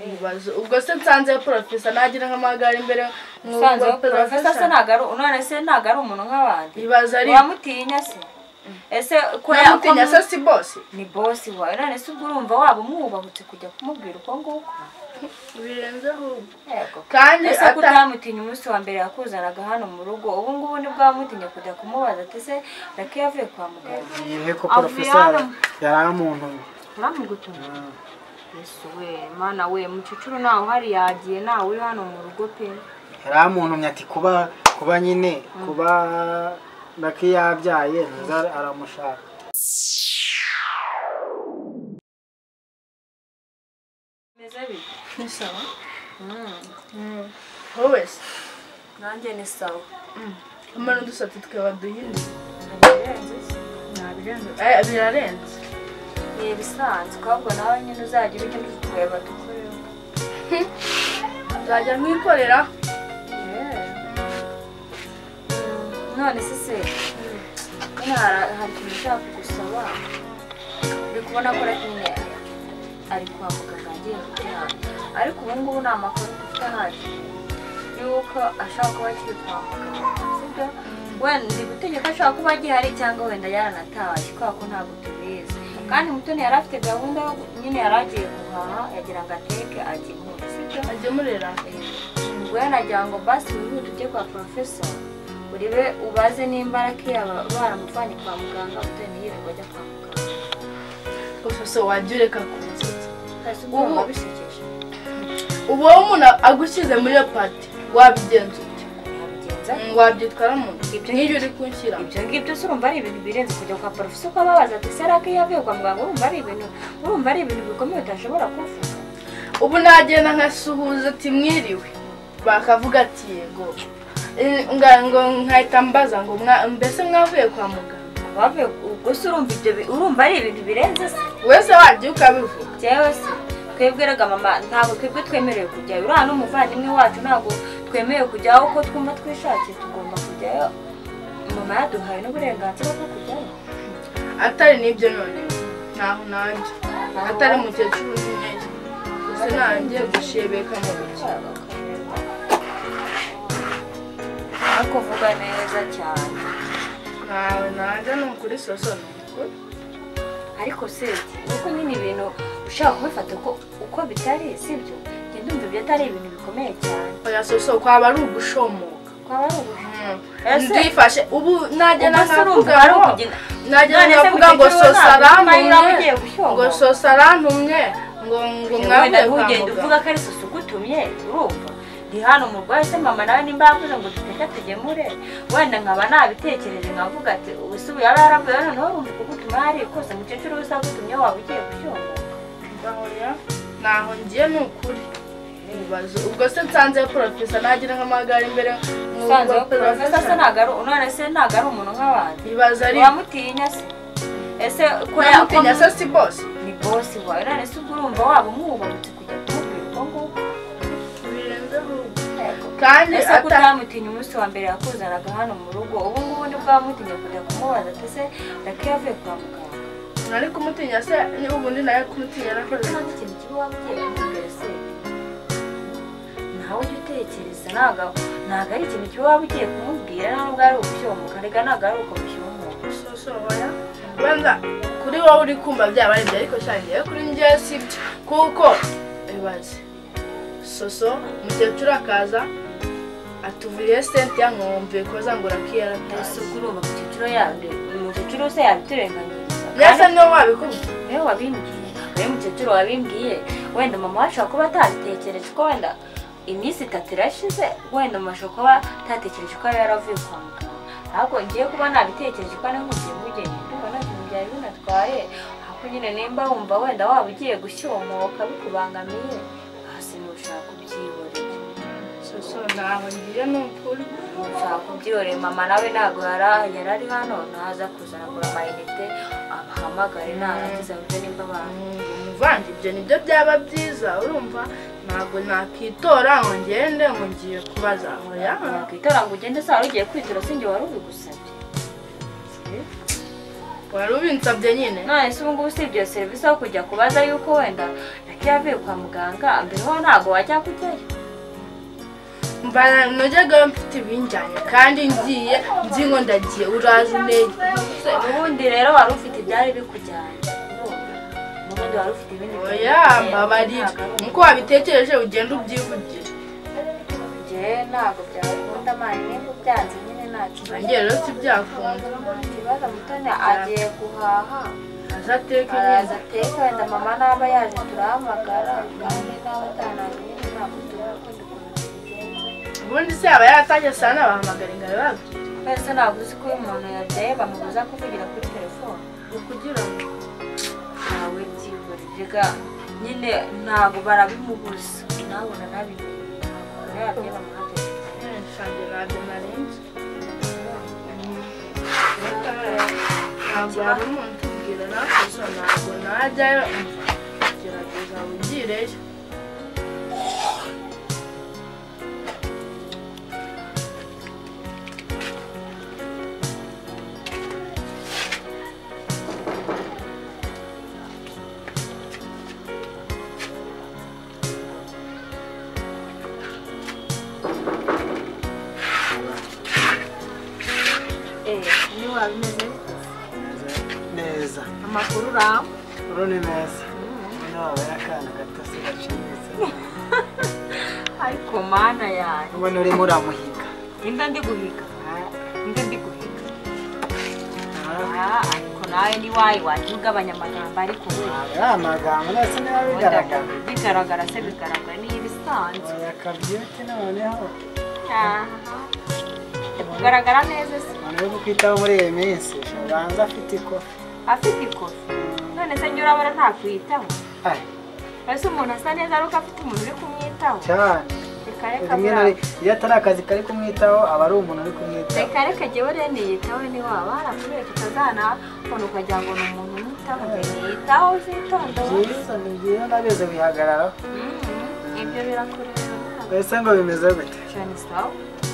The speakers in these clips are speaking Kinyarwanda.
ibibazo ubwo se nsanze professor nagira nk'amagara imbere nsanze professor se nagaro none se nagaro umuntu nk'abandi ibibazo ari wamutinya se ese ko yamutinya se si boss ni boss wawe none se urumva waba umwubahutse kujya kumubwira uko nguko birenzeho yego kandi atamutinya umunsi wa mbere yakuzanaga hano mu rugo ubu ngubu ni bwamutinya kujya kumubaza ati se rake yavuye kwa muganga yego professor yaramuntu uramugutumye Yesu we mana we mucucuru naho hari yagiye nawe uri hano mu rugo pe yaramuntu myati kuba nyine kuba rake yabyaye ntazara aramushaka ni sawa howes nanjye ni sawa amano dusati tukaba duhinde birarenze ni bisanzwe ahubwo nawe nyine uzagira icyo kureba dukorera nzajya nkwikorera none se nyine hari ikintu ushaka kugusaba uri kubona ko nyine ari kwa muganga agiye kubyara ariko ubu ngubu nta makuru dufite ahagije yuko ashaka kuba akiri kwa muganga sibyo wenda ndi gutegeka ashaka kuba agihari cyangwa wenda yaranatashye kubera ko ntabwo tubizi kandi Mutoni yari afite gahunda nyine yari agiye guhaha yagira ngo ateke agemure sibyo agemurira ubwo yanagira ngo basi wihute ujye kwa professor uribe ubaze nimba yaba baramuvanye kwa muganga Mutoni yirirwa ajya kwa muganga professor wajureka kunzitsa ubu bisekeje ubu umuntu agushyize muri iyo party wabigenza wabyitwara mu n'ibyo uri kunshyira ibyo ngibyo se urumva ari ibintu birenze kujya kwa professor ko ababaza ati se rake yavuye kwa muganga urumva ari ibintu bikomeye utashobora kuvuga ubu nagenda nkasuhuza ati mwiriwe bakavuga ati yego ngo nkahita mbaza ngo mbese mwavuye kwa muganga bavuye ubwo se urumva ari ibintu birenze se wese wagiye ukabivuga jewe se twebwe rega mama ntabwo twebwe twemerewe kujyayo uriya n'umuvandimwe wacu ntabwo twemerewe kujyaho uko twumva twishakiye tugomba kujyayo mama yaduhaye n'uburenganzira bwo kujyayo atari n'ibyo none ntaho nanjye atari umukecuru n'umwezi gusa nanjye gushebeka mu bice ariko vuga neza cyane ntawe nanjye ni ukuri soso ni ukuri ariko se uko nyine ibintu ushaka kubifata uko bitari sibyo ngenda umva ibyo atari ibintu bikomeye cyane oya soso kwaba ari ugushomoka kwaba ari ugushomoka ndifashe ubu najyana nkavuga ngo soso arantumye ngo soso arantumye ngo mwavuye kwa muganga uvuga ko ari soso ugutumye urumva ndi hano umurwayi se mama nawe nimba yavuze ngo duteke tugemure wenda nkaba nabitekereje nkavuga ati ubu se ubu yaba yaravuye noneho urumva kugutuma hari kose mukecuru wese agutumye waba ugiye gushyongoka naho ngiye ni ukuri ibibazo ubwo se nsanze professor nagira nk'amagara imbere nsanze professor se none se ntabwo ari umuntu nk'abandi ibibazo ari wamutinya se ese ko yamutinya se si boss ni boss wawe none se urumva waba umwubahutse kujya kumubwira uko nguko kandi atamutinya umunsi wa mbere yakuzanaga hano mu rugo ubu ngubu ni bwamutinya kujya kumubaza ati se rake yavuye kwa muganga nari kumutinya se ubundi nawe kumutinya nakoze ikintu kibi waba ugiye kumubwira se nawe ujya utekereza ntabwo ari ikintu kibi waba ugiye kumubwira ntabwo ari ugushyongoka reka ntabwo ari uko gushyongoka sosoya wenda kuri wowe uri kumva byaba ari byo ariko shangiye kuri njye sibyo kuko ibibazo soso mukecuru akaza atuvuriye sente yankumve koza ngo rakiyara ese urumva umukecuru se yabiturenganyiriza nese niyo wabikubye niyo wabimbwiye we mukecuru wabimbwiye wenda mama wacu kuba atabitekereje ko wenda iminsi 3 irashize wenda mama ashobora kuba atatekereje ko yaravuye kwa muganga ahubwo ngiye kuba nabitekereje ko nk'ugiye mugeni ndumva nta kintu byari binatwaye ahubwo nyine nimba wumva wenda waba ugiye gushyongoka bikubangamiye hasi nushaka kubyihorera soso naho ngiye n'ukuri ushaka kubyihorera mama nawe ntabwo yari ari hano naza kuzana kuri amayinite abahamagare narangiza byo nimba abantu umuvandi ibyo nibyo byaba byiza urumva ntabwo nakitora ngo ngende ngo ngiye kubaza oya nakitora ngo ugende se wari ugiye kwitura sinjye wari ubigusabye wari ubinsabye nyine. none se ubu ngubu usibye iyo serivisi aho kujya kubaza yuko wenda Lucky yavuye kwa muganga mbere ho ntabwo wajya kujyayo. Mbana najyaga mfite ibinjyanye kandi ngiye nzi ngo ndagiye uraje unege. Ubundi rero wari ufite ibyari bikujyanye. Ubundi wari ufite ibindi. Oya mbabarira. Nkuko wabitekereje ugenda ubyivugire. Je ntabwo byakunda mani nimba byanze nyine ntacyo. Nanjye rero si byakunda. Ikibazo Mutoni agiye guhaha. Azateka Araza ateka wenda mama naba yaje turahamagara kandi nawe atananiye ntabwo turakunda. ubundi se aba yaratashye sana bahamagara ingabo babyo. Wese ntabwo uzi ko umuntu yabyaye bamubuza kuvugira kuri telefone. Kugira ngo nawe byiburiga nyine ntabwo barabimubuza. Nabona nabimenye. Ntabwo yabyaye bamuha telefone. nshanje nabyo narenze. Ntabwo hari umuntu utubwira natwe so ntabwo najyayo gerageza wigireyo. Ni wabimeze neza. amakuru ramu. Urone neza. Nawe yakana gato se gacimbitse. Ariko mana yawe. Ubona urimo uramuhiga. Inda ndi guhiga. Inda ndi guhiga. Ariko nawe ni wayi waje ugabanya amagambo ariko we. Amagambo nase niba bigaragara. Bigaragara se bigaragara ni ibisanzwe. Yakabyete noneho. Kugaragara neza se. None kwitaho muri iyi minsi ubanza afite ikofi. Afite ikofi. None se njye urabona ntakwitaho. Ese umuntu asa neza ariko afite umuntu uri kumwitaho. Cyane. Iyo atari akazi kari kumwitaho aba ari umuntu uri kumwitaho. Reka reka jyewe rero niyitaho ni waba harakubera tutazana ubona ukagira ngo ni umuntu umwitaho. Niyitaho uzitonda. Byiza ni byiza ndabizi wihagararaho. Ibyo birakureba. Ese ngo bimeze gute? Cyane sawa.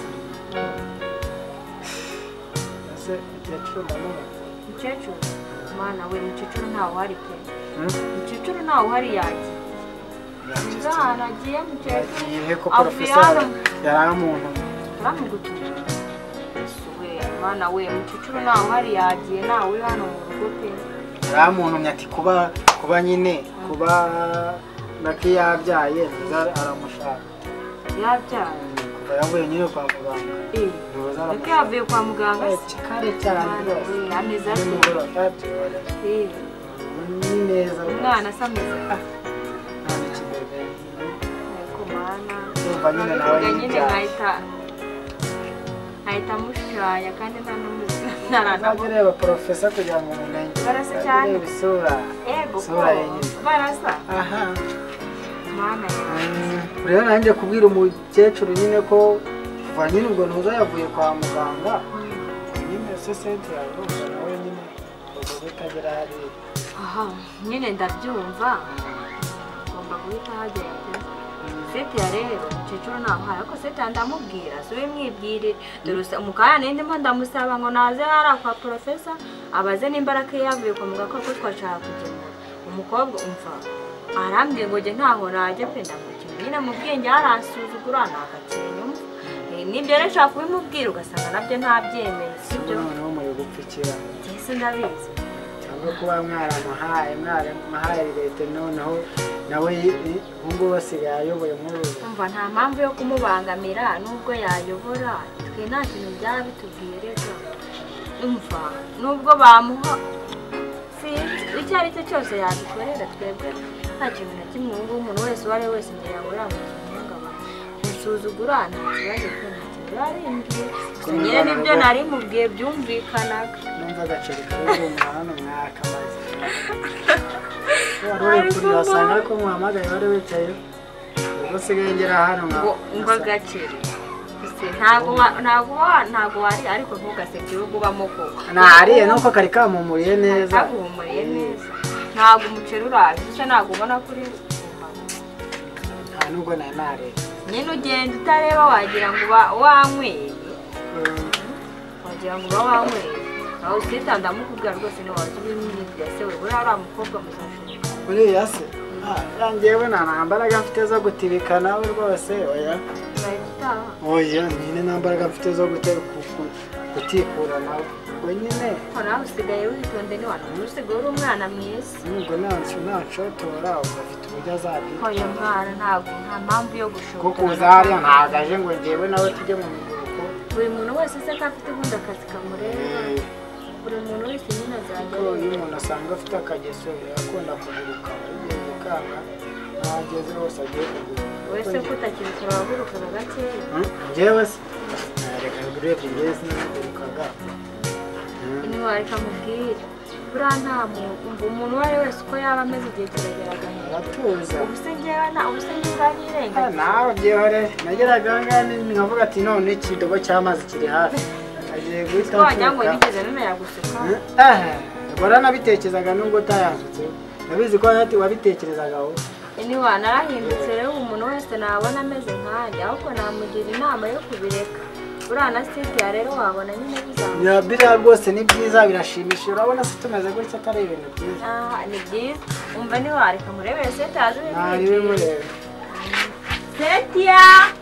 Ese umukecuru ndamubona. Umukecuru? Mana we umukecuru ntawe uhari pe. Umukecuru ntawe uhari yagiye. Nzahana agiye mukecuru. Yagiye ko porofeseri yari umuntu. Uramugutuye. We mana we umukecuru ntawe uhari yagiye ntawe uri hano mu rugo pe. Yari umuntu ati kuba nyine kuba Lucky yabyaye aramushaka. Yabyaye. Yavuye nyine kwa muganga. Lucky yavuye kwa muganga. Kare cyane rwose. Ameze ate? Ni neza. Umwana asa ameze ate? Nyine nawe nyine nkahita mushaya kandi nta n'umuzana ureba porofesa kugira ngo umenye barasa cyane isura isura yenyine barasa aha mana rero nanjye kubwira umukecuru nyine ko kuva nyine ubwo ntuza yavuye kwa muganga nyine sosiyete yawe nawe nyine ubwo bitagera hariya aha nyine ndabyumva ngomba guhita hagera Seti ya rero umukecuru ntaho hari ariko Seti ndamubwira sube mwibwirire dore umukaya ndimo ndamusaba ngo naze hara kwa professor abaze n'imbaraga yavuye kwa muganga ko twashaka kugenda umukobwa umva arambwiye ngo je ntaho naje pe ndamukira nyine mu bwenge harasuzugura nagakenye nibyo rero nshaka kubimubwira ugasanga nabyo ntabyemeye sibyo none wo muri gupfukira ese ndabizi cyangwa kuba mwaramuhaye leta noneho nawe ubwo bose yayoboye muri umva nta mpamvu yo kumubangamira nubwo yayobora twe nta kintu byaba bitubwiye rero umva nubwo bamuha icyo ari cyo cyose yabikorera twebwe nta kintu na kimwe ubu umuntu wese uwo ari we wese imbere yawe uramukeneye ngo musuzugura nta kibazo cyo nta kintu yarimbwiye nyine nibyo nari mubwiye byumvikanaga numva agaceri kari hano mwakamaze wari kuri wasanga ariko muhamagaye wari wicaye ubwo usigaye ngera hano ngo agaceri ntabwo wari ariko ntugasebye urugo ubamo koko nahariye nuko kari kamumuriye neza kamumuriye neza ntabwo umuceri uraje ese ntabwo ubona kuri nta nubwo nari nareba nyine ugenda utareba wagira ngo uba wanyweye wagira ngo uba wanyweye aho sita ndamukubwira rwose no waje ibimwibye se we buri ari umukobwa muzashoboka buriya se yangewe nta mbaraga mfite zo gutibika nawe rwose oya oya nyine nta mbaraga mfite zo gutikura nawe ubwo nyine nawe usigaye witonde niwantu usigaye uri umwana mwiza nubwo nanshotora ugafite uburyo azabika oya mwana ntabwo nta mpamvu yo gushobora kuko uzariya ntabwo aje ngo ngewe nawe tujye mu miruhuko buri muntu wese se ko afite ubundi akazi kamureba buri muntu wese nyine azajya iyo umuntu asanga afite akageso akunda kuguruka igihe gikanga naho ageze hose agiye kuguruka wese ko utakibikora wagurukaga gakeya njyewe se reka urebye njyewe sinagurukaga ntiwareka mubwire buriya nta muntu umuntu uwo ari we wese uko yaba ameze igihe kirageraganya aratuza ubuse njyewe uranyirengagiza nawe byihore nageraga ngaha nkavuga ati none ikidobo cy'amazi kiri hafi agiye guhita wagira ngo nigeze numenya gusuka waranabitekerezaga nubwo utayasutse nabizi ko wabitekerezaga wowe niba narahindutse rero umuntu wese nabona ameze nkanjye ahubwo namugira inama yo kubireka buriya na sitiya rero wabona nyine bizamuka biriya rwose ni byiza birashimishije urabona se tumeze gutya atari ibintu byiza ni byiza umva ntiwareka murebere sitiya yaje ntarebe murebe sitiya